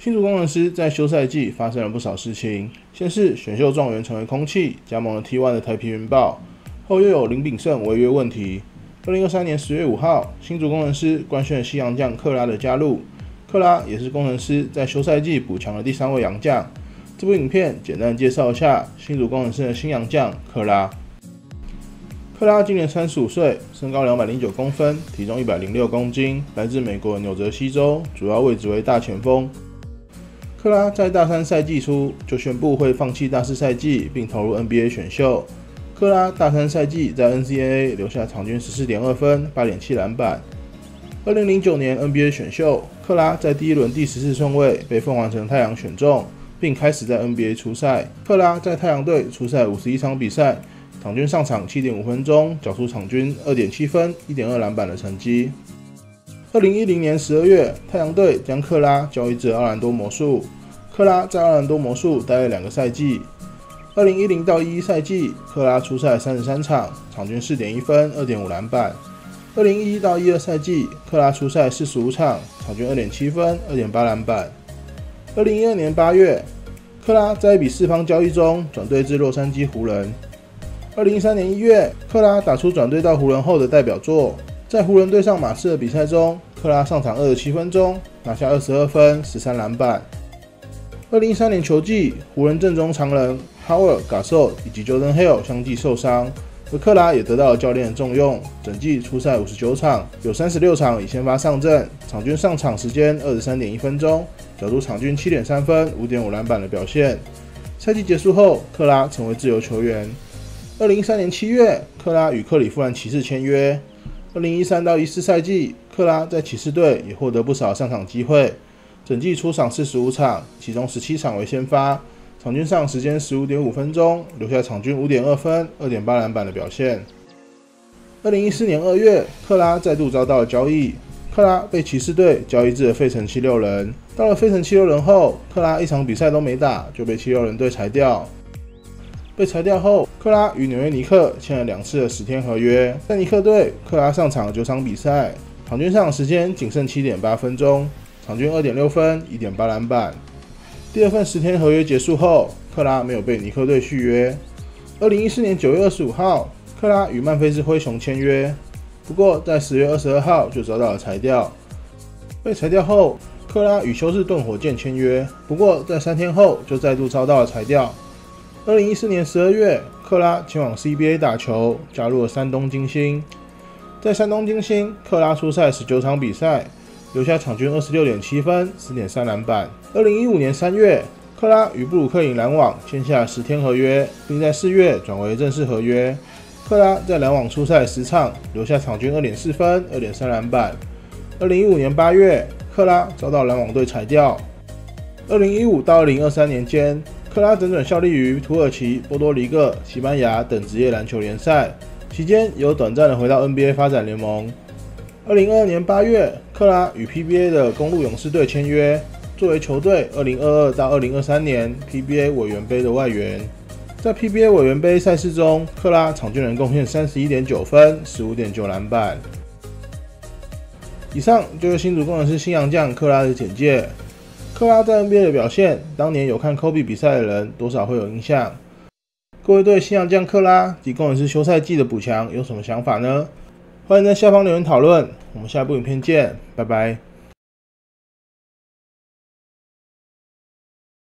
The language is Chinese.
新竹工程师在休赛季发生了不少事情，先是选秀状元成为空气，加盟了 T1 的台啤云豹，后又有林炳胜违约问题。2023年10月5号，新竹工程师官宣西洋将克拉的加入，克拉也是工程师在休赛季补强的第3位洋将。这部影片简单介绍一下新竹工程师的新洋将克拉。克拉今年35岁，身高209公分，体重106公斤，来自美国纽泽西州，主要位置为大前锋。克拉在大3赛季初就宣布会放弃大4赛季，并投入 NBA 选秀。克拉大3赛季在 NCAA 留下场均 14.2 分、8.7篮板。2009年 NBA 选秀，克拉在第1轮第14顺位被凤凰城太阳选中，并开始在 NBA 出赛。克拉在太阳队出赛51场比赛，场均上场 7.5 分钟，缴出场均 2.7 分、1.2篮板的成绩。2010年12月，太阳队将克拉交易至奥兰多魔术。克拉在奥兰多魔术待了2个赛季。2010到11赛季，克拉出赛33场，场均 4.1 分、2.5篮板。2011到12赛季，克拉出赛45场，场均 2.7 分、2.8篮板。2012年8月，克拉在一笔4方交易中转队至洛杉矶湖人。2013年1月，克拉打出转队到湖人后的代表作。在湖人对上马刺的比赛中，克拉上场27分钟，拿下22分、13篮板。2013年球季，湖人阵中常人 Howard、Gasol 以及 Jordan Hill 相继受伤，而克拉也得到了教练的重用，整季出赛59场，有36场以先发上阵，场均上场时间 23.1 分钟，缴出场均 7.3 分、5.5篮板的表现。赛季结束后，克拉成为自由球员。2013年7月，克拉与克里夫兰骑士签约。2013到14赛季，克拉在骑士队也获得不少上场机会，整季出场45场，其中17场为先发，场均上场时间 15.5 分钟，留下场均 5.2 分、2.8篮板的表现。2014年2月，克拉再度遭到了交易，克拉被骑士队交易至了费城76人。到了费城76人后，克拉一场比赛都没打，就被76人队裁掉。被裁掉后，克拉与纽约尼克签了2次的10天合约。在尼克队，克拉上场了9场比赛，场均上场时间仅剩 7.8 分钟，场均 2.6 分、1.8篮板。第2份10天合约结束后，克拉没有被尼克队续约。2014年9月25号，克拉与曼菲斯灰熊签约，不过在10月22号就遭到了裁掉。被裁掉后，克拉与休斯顿火箭签约，不过在3天后就再度遭到了裁掉。2014年12月，克拉前往 CBA 打球，加入了山东金星。在山东金星，克拉出赛19场比赛，留下场均 26.7 分、4.3篮板。2015年3月，克拉与布鲁克林篮网签下10天合约，并在4月转为正式合约。克拉在篮网出赛10场，留下场均 2.4 分、2.3篮板。2015年8月，克拉遭到篮网队裁掉。2015到2023年间，克拉整整效力于土耳其、波多黎各、西班牙等职业篮球联赛，期间有短暂的回到 NBA 发展联盟。2022年8月，克拉与 PBA 的公鹿勇士队签约，作为球队2022到2023年 PBA 委员杯的外援。在 PBA 委员杯赛事中，克拉场均能贡献 31.9 分、15.9篮板。以上就是新竹工程师新洋将克拉的简介。克拉在 NBA 的表现，当年有看 Kobe 比赛的人多少会有印象。各位对新洋将克拉及工程师休赛季的补强有什么想法呢？欢迎在下方留言讨论。我们下部影片见，拜拜。